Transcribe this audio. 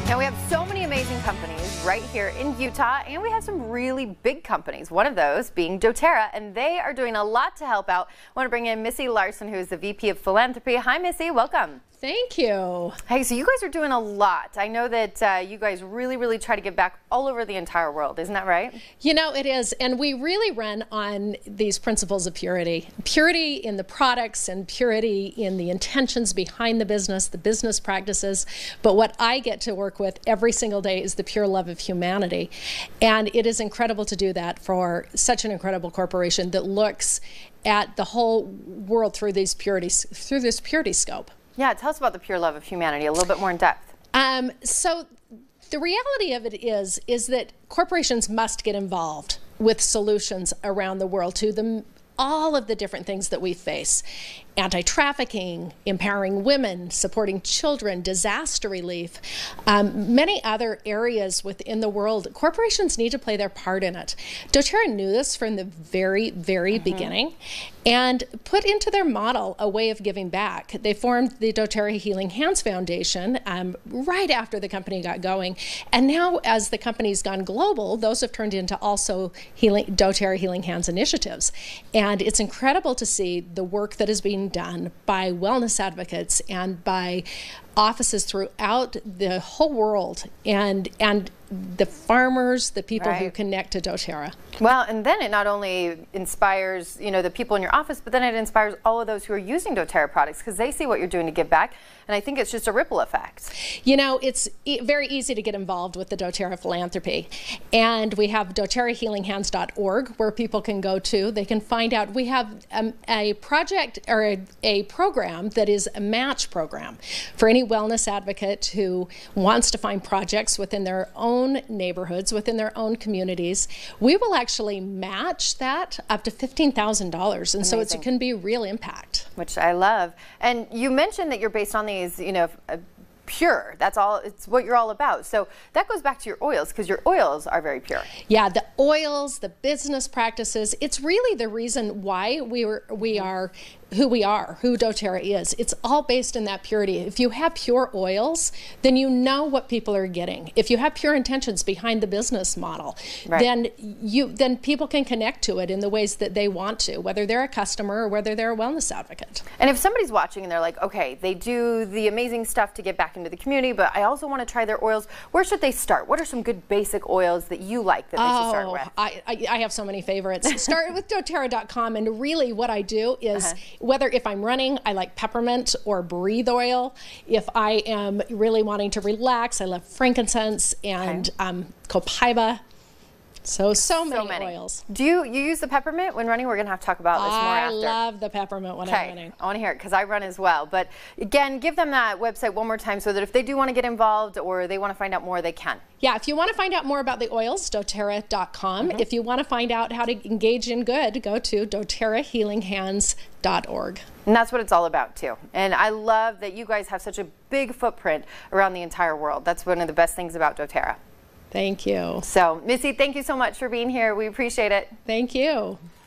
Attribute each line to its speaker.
Speaker 1: Now we have so many amazing companies right here in Utah, and we have some really big companies. One of those being doTERRA, and they are doing a lot to help out. I want to bring in Missy Larson, who is the VP of Philanthropy. Hi, Missy. Welcome.
Speaker 2: Thank you.
Speaker 1: Hey, so you guys are doing a lot. I know that you guys really try to give back all over the entire world. Isn't that right?
Speaker 2: You know, it is. And we really run on these principles of purity. Purity in the products and purity in the intentions behind the business practices. But what I get to work with every single day is the pure love of humanity. And it is incredible to do that for such an incredible corporation that looks at the whole world through this purity scope.
Speaker 1: Yeah, tell us about the pure love of humanity a little bit more in depth.
Speaker 2: So the reality of it is that corporations must get involved with solutions around the world to all of the different things that we face. Anti-trafficking, empowering women, supporting children, disaster relief, many other areas within the world. Corporations need to play their part in it. doTERRA knew this from the very beginning and put into their model a way of giving back. They formed the doTERRA Healing Hands Foundation right after the company got going. And now as the company's gone global, those have turned into also doTERRA Healing Hands initiatives. And it's incredible to see the work that is being done by wellness advocates and by offices throughout the whole world, and the farmers, the people who connect to doTERRA.
Speaker 1: Well, and then it not only inspires, you know, the people in your office, but then it inspires all of those who are using doTERRA products because they see what you're doing to give back, and I think it's just a ripple effect.
Speaker 2: You know, it's very easy to get involved with the doTERRA philanthropy, and we have doTERRAhealinghands.org where people can go to. They can find out. We have a project or a program that is a match program for any wellness advocate who wants to find projects within their own neighborhoods, within their own communities. We will actually match that up to $15,000, and so it can be real impact.
Speaker 1: Which I love. And you mentioned that you're based on these, you know, pure. That's all. It's what you're all about. So that goes back to your oils, because your oils are very pure.
Speaker 2: Yeah, the oils, the business practices. It's really the reason why we are who we are, who doTERRA is. It's all based in that purity. If you have pure oils, then you know what people are getting. If you have pure intentions behind the business model, then people can connect to it in the ways that they want to, whether they're a customer or whether they're a wellness advocate.
Speaker 1: And if somebody's watching and they're like, okay, they do the amazing stuff to get back into the community, but I also want to try their oils, where should they start? What are some good basic oils that you like that they should start with?
Speaker 2: I have so many favorites. Start with doTERRA.com, and really what I do is whether if I'm running, I like peppermint or breathe oil. If I am really wanting to relax, I love frankincense and copaiba. So many oils.
Speaker 1: Do you use the peppermint when running? We're going to have to talk about this more after.
Speaker 2: I love the peppermint when I'm running.
Speaker 1: I want to hear it because I run as well. But again, give them that website one more time so that if they do want to get involved or they want to find out more, they can.
Speaker 2: Yeah, if you want to find out more about the oils, doTERRA.com. If you want to find out how to engage in good, go to doTERRAhealinghands.org.
Speaker 1: And that's what it's all about too. And I love that you guys have such a big footprint around the entire world. That's one of the best things about doTERRA.
Speaker 2: Thank you.
Speaker 1: So, Missy, thank you so much for being here. We appreciate it.
Speaker 2: Thank you.